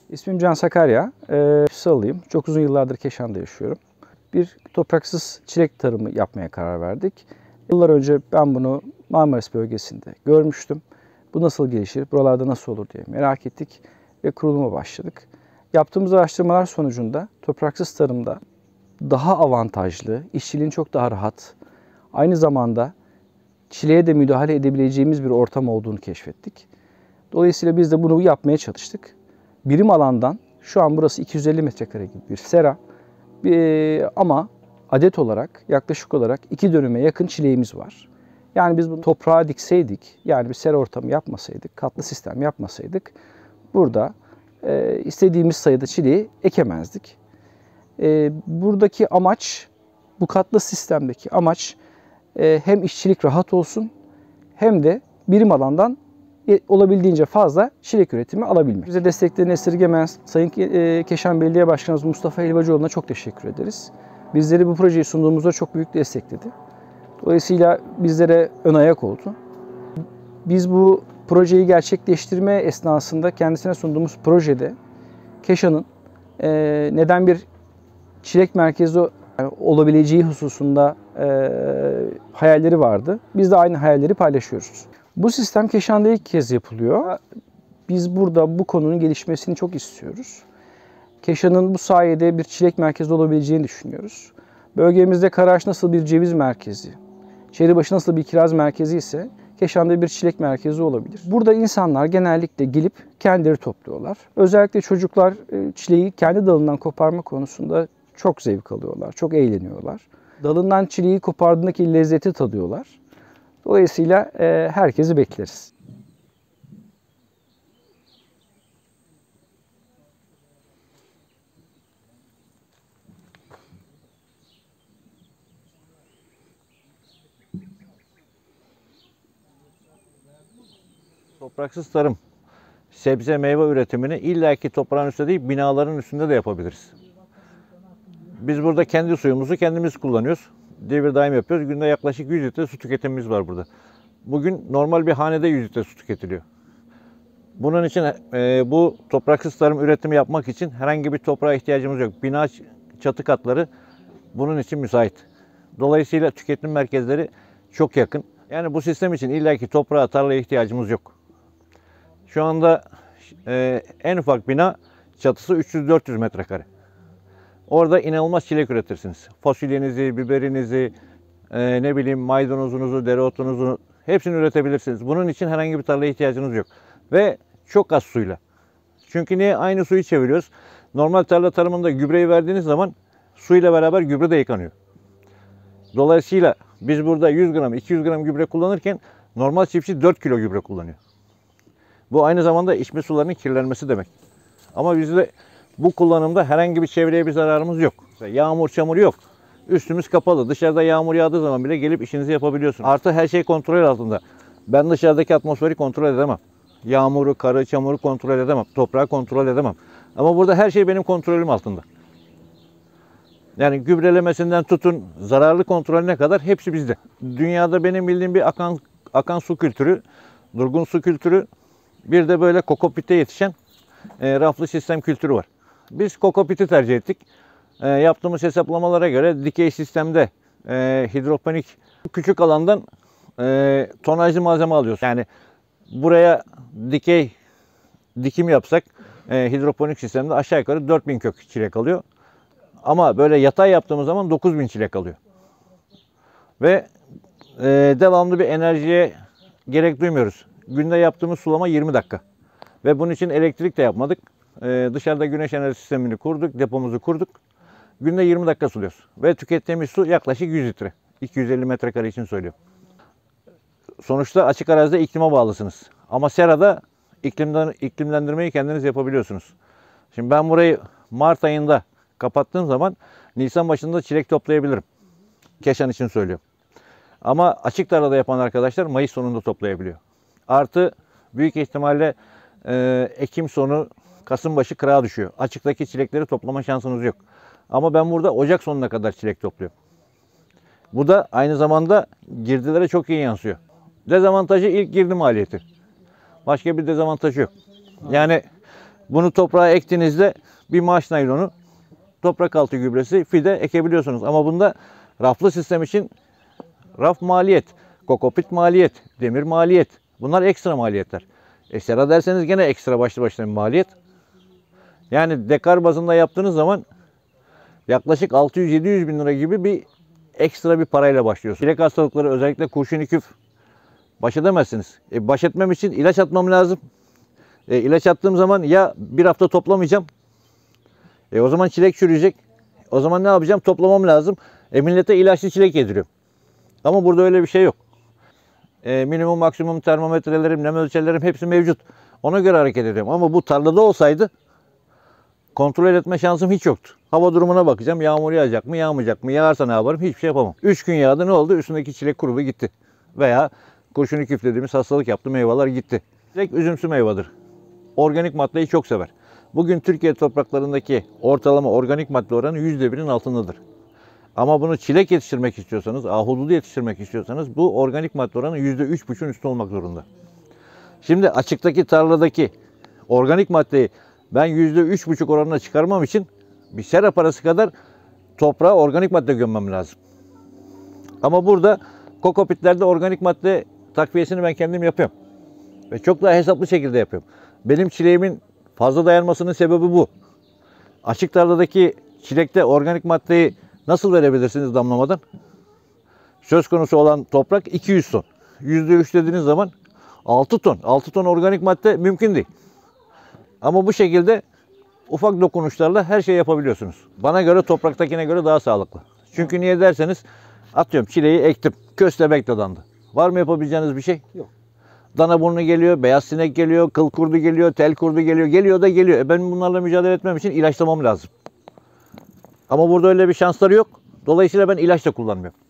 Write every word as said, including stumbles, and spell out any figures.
İsmim Can Sakarya. Ee, Salıyım. Çok uzun yıllardır Keşan'da yaşıyorum. Bir topraksız çilek tarımı yapmaya karar verdik. Yıllar önce ben bunu Marmaris bölgesinde görmüştüm. Bu nasıl gelişir, buralarda nasıl olur diye merak ettik ve kuruluma başladık. Yaptığımız araştırmalar sonucunda topraksız tarımda daha avantajlı, işçiliğin çok daha rahat, aynı zamanda çileğe de müdahale edebileceğimiz bir ortam olduğunu keşfettik. Dolayısıyla biz de bunu yapmaya çalıştık. Birim alandan şu an burası iki yüz elli metrekare gibi bir sera bir, ama adet olarak yaklaşık olarak iki dönüme yakın çileğimiz var. Yani biz bunu toprağa dikseydik, yani bir sera ortamı yapmasaydık, katlı sistem yapmasaydık burada e, istediğimiz sayıda çileği ekemezdik. E, buradaki amaç, bu katlı sistemdeki amaç e, hem işçilik rahat olsun hem de birim alandan olabildiğince fazla çilek üretimi alabilmek. Bize desteklerini esirgemeyen Sayın Keşan Belediye Başkanımız Mustafa Helvacıoğlu'na çok teşekkür ederiz. Bizleri bu projeyi sunduğumuzda çok büyük destekledi. Dolayısıyla bizlere ön ayak oldu. Biz bu projeyi gerçekleştirme esnasında kendisine sunduğumuz projede Keşan'ın neden bir çilek merkezi olabileceği hususunda hayalleri vardı. Biz de aynı hayalleri paylaşıyoruz. Bu sistem Keşan'da ilk kez yapılıyor. Biz burada bu konunun gelişmesini çok istiyoruz. Keşan'ın bu sayede bir çilek merkezi olabileceğini düşünüyoruz. Bölgemizde Karaağaç nasıl bir ceviz merkezi, Çeribaşı nasıl bir kiraz merkezi ise Keşan'da bir çilek merkezi olabilir. Burada insanlar genellikle gelip kendileri topluyorlar. Özellikle çocuklar çileği kendi dalından koparma konusunda çok zevk alıyorlar, çok eğleniyorlar. Dalından çileği kopardığındaki lezzeti tadıyorlar. Dolayısıyla e, herkesi bekleriz. Topraksız tarım, sebze meyve üretimini illaki toprağın üstünde değil, binaların üstünde de yapabiliriz. Biz burada kendi suyumuzu kendimiz kullanıyoruz. Devir daim yapıyoruz. Günde yaklaşık yüz litre su tüketimimiz var burada. Bugün normal bir hanede yüz litre su tüketiliyor. Bunun için e, bu topraksız tarım üretimi yapmak için herhangi bir toprağa ihtiyacımız yok. Bina çatı katları bunun için müsait. Dolayısıyla tüketim merkezleri çok yakın. Yani bu sistem için illaki toprağa, tarlaya ihtiyacımız yok. Şu anda e, en ufak bina çatısı üç yüz dört yüz metrekare. Orada inanılmaz çilek üretirsiniz. Fasulyenizi, biberinizi, e, ne bileyim maydanozunuzu, dereotunuzu hepsini üretebilirsiniz. Bunun için herhangi bir tarlaya ihtiyacınız yok. Ve çok az suyla. Çünkü niye? Aynı suyu çeviriyoruz. Normal tarla tarımında gübreyi verdiğiniz zaman suyla beraber gübre de yıkanıyor. Dolayısıyla biz burada yüz gram, iki yüz gram gübre kullanırken normal çiftçi dört kilo gübre kullanıyor. Bu aynı zamanda içme sularının kirlenmesi demek. Ama bizde bu kullanımda herhangi bir çevreye bir zararımız yok. Yağmur, çamur yok. Üstümüz kapalı. Dışarıda yağmur yağdığı zaman bile gelip işinizi yapabiliyorsunuz. Artı her şey kontrol altında. Ben dışarıdaki atmosferi kontrol edemem. Yağmuru, karı, çamuru kontrol edemem. Toprağı kontrol edemem. Ama burada her şey benim kontrolüm altında. Yani gübrelemesinden tutun, zararlı kontrolüne kadar hepsi bizde. Dünyada benim bildiğim bir akan, akan su kültürü, durgun su kültürü, bir de böyle kokopite yetişen e, raflı sistem kültürü var. Biz kokopiti tercih ettik. E, yaptığımız hesaplamalara göre dikey sistemde e, hidroponik küçük alandan e, tonajlı malzeme alıyoruz. Yani buraya dikey dikim yapsak e, hidroponik sistemde aşağı yukarı dört bin kök çilek alıyor. Ama böyle yatay yaptığımız zaman dokuz bin çilek alıyor. Ve e, devamlı bir enerjiye gerek duymuyoruz. Günde yaptığımız sulama yirmi dakika. Ve bunun için elektrik de yapmadık. E, dışarıda güneş enerji sistemini kurduk, depomuzu kurduk. Günde yirmi dakika suluyoruz. Ve tükettiğimiz su yaklaşık yüz litre. iki yüz elli metrekare için söylüyorum. Sonuçta açık arazide iklime bağlısınız. Ama serada iklimden, iklimlendirmeyi kendiniz yapabiliyorsunuz. Şimdi ben burayı Mart ayında kapattığım zaman Nisan başında çilek toplayabilirim. Keşan için söylüyorum. Ama açık tarlada yapan arkadaşlar Mayıs sonunda toplayabiliyor. Artı büyük ihtimalle e, Ekim sonu Kasım başı kırağa düşüyor. Açıktaki çilekleri toplama şansınız yok. Ama ben burada Ocak sonuna kadar çilek topluyorum. Bu da aynı zamanda girdilere çok iyi yansıyor. Dezavantajı ilk girdi maliyeti. Başka bir dezavantajı yok. Yani Bunu toprağa ektiğinizde bir maaş naylonu, toprak altı gübresi, fide ekebiliyorsunuz. Ama bunda raflı sistem için raf maliyet, kokopit maliyet, demir maliyet. Bunlar ekstra maliyetler. E sera derseniz gene ekstra başlı başına bir maliyet. Yani dekar bazında yaptığınız zaman yaklaşık altı yüz yedi yüz bin lira gibi bir ekstra bir parayla başlıyorsunuz. Çilek hastalıkları, özellikle kurşun küf baş edemezsiniz. E baş etmem için ilaç atmam lazım. E ilaç attığım zaman ya bir hafta toplamayacağım. E o zaman çilek çürüyecek. O zaman ne yapacağım? Toplamam lazım. E millete ilaçlı çilek yediriyorum. Ama burada öyle bir şey yok. E, minimum maksimum termometrelerim, nem ölçerlerim hepsi mevcut. Ona göre hareket ediyorum. Ama bu tarlada olsaydı kontrol etme şansım hiç yoktu. Hava durumuna bakacağım. Yağmur yağacak mı, yağmayacak mı? Yağarsa ne yaparım? Hiçbir şey yapamam. üç gün yağdı, ne oldu? Üstündeki çilek kurudu gitti. Veya kurşun küf dediğimiz hastalık yaptı, meyveler gitti. Çilek üzümsü meyvedir. Organik maddeyi çok sever. Bugün Türkiye topraklarındaki ortalama organik madde oranı yüzde birin altındadır. Ama bunu çilek yetiştirmek istiyorsanız, ahududu yetiştirmek istiyorsanız bu organik madde oranı yüzde üç buçuğun üstü olmak zorunda. Şimdi açıktaki tarladaki organik maddeyi ben yüzde üç buçuk oranına çıkarmam için bir sera parası kadar toprağa organik madde gömmem lazım. Ama burada kokopitlerde organik madde takviyesini ben kendim yapıyorum. Ve çok daha hesaplı şekilde yapıyorum. Benim çileğimin fazla dayanmasının sebebi bu. Açık tarladaki çilekte organik maddeyi nasıl verebilirsiniz damlamadan? Söz konusu olan toprak iki yüz ton. yüzde üç dediğiniz zaman altı ton. altı ton organik madde mümkün değil. Ama bu şekilde ufak dokunuşlarla her şeyi yapabiliyorsunuz. Bana göre topraktakine göre daha sağlıklı. Çünkü niye derseniz, atıyorum çileği ektim. Köstebek dadandı. Var mı yapabileceğiniz bir şey? Yok. Dana burnu geliyor, beyaz sinek geliyor, kıl kurdu geliyor, tel kurdu geliyor. Geliyor da geliyor. E ben bunlarla mücadele etmem için ilaçlamam lazım. Ama burada öyle bir şansları yok. Dolayısıyla ben ilaç da kullanmıyorum.